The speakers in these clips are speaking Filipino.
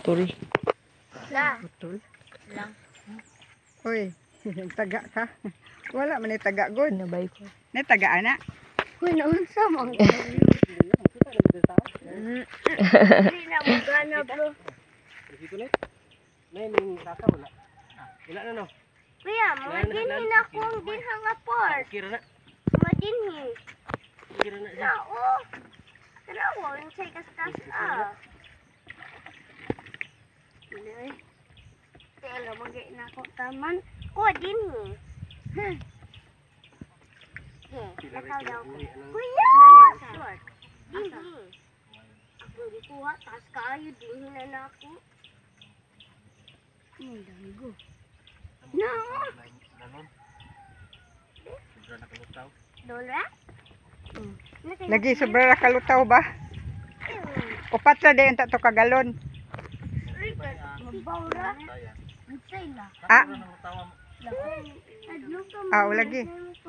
putol. Putol. Lang. Uy, taga ka. Wala man ni taga god. Nabay ko. Ni taga ana. Uy, naunsa man. Hindi na mo gana, bro. Dito na. Nay saka wala. Wala na no. Kuya, madinhin akong dinhang apart. Kira na. Madinhin. Kira na. Oo. Tarawa, yung say kastas ah. Hindi. Tela, magay na ako taman. Kuha dinhin. Nakaw daw ko. Kuya! Dinhin. Ako kuha, taas kaayo, dinhin na ako. Danggo. No! Sobra na kalutaw. Dola? Lagi sobra ra kalutaw ba? Upat ra dayon ta to kagalon. Mabawra? Unsay la? Ah, Adlo ka ah lagi.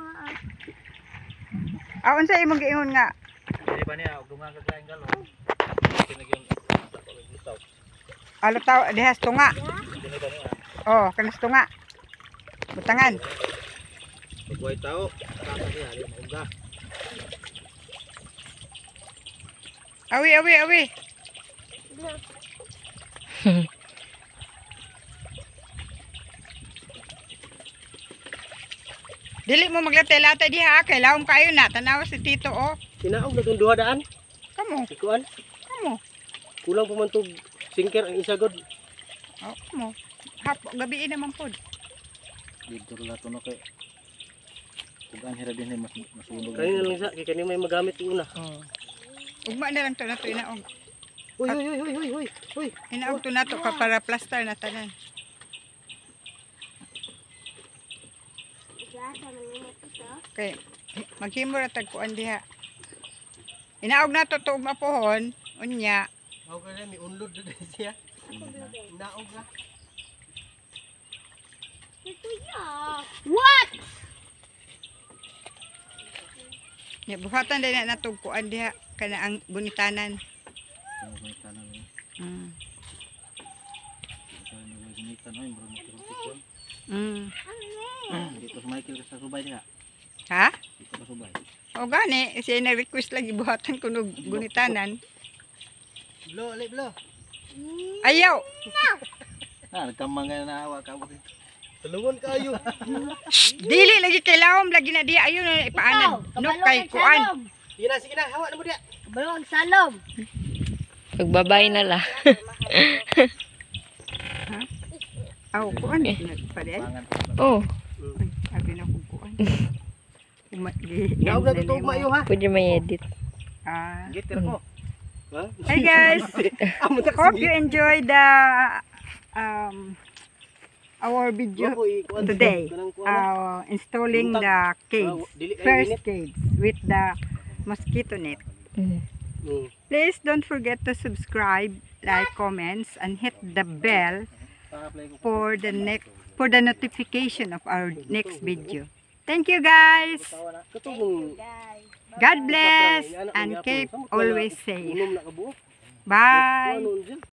Ah unsa imong giingon nga? Dili ba niya dugang ka kaing galon. Kinagyon lutaw. Alutaw dihas tunga. Dili ba niya? Oh, kanas tunga. Butangan. Pagway tao, saka siya ali maungga. Awi. Dili mo maglatay-latay diha kay lawom kayo na tanaw si Tito oh. Tinaog na tong duha daan. Kamo, Ikuan. kamo. Kulang pa man tog singker ang isa god. Oh, kamo. Hapo gabi naman pod. Dito ra to no kay. Kugan hira din mas masunog. Kani lang sa kay kani may magamit yung una. Oh. Ugma na lang to na to inaog. Uy. Inaog to na to ka para plaster na tanan. Okay. Maghimo ra tagkuan diha. Inaog na to ug mapuhon unya. Ako kaya may unlod din siya. Naog na. What? Ya buhatan din na tugkuan diha kana ang bunitanan. Mm. Mm. Dito sa Michael sa subay diha. Ha? Dito sa subay. O gani, siya na-request lagi buhatan ko ng gunitanan. Blo, ali blo. Ayaw! Nagkamang nga na awa ka mo. Tulungan kayo. Dili lagi kay lawom lagi na diya ayo na ipaanan. No kay kuan. Sige na, hawa na mo diha. Balong salom. Pagbabay na la. Aw kuan pa di ay. Oh, Abi na ko kuan. Naog na to mayo ha. pwede may edit. Ah. Gitter ko. Ha? Hi guys. Amo ta Hope you enjoy the our video today. Installing the cage, first cage with the mosquito net. Please don't forget to subscribe, like, comments, and hit the bell for the notification of our next video. Thank you guys. God bless and keep always safe. Bye.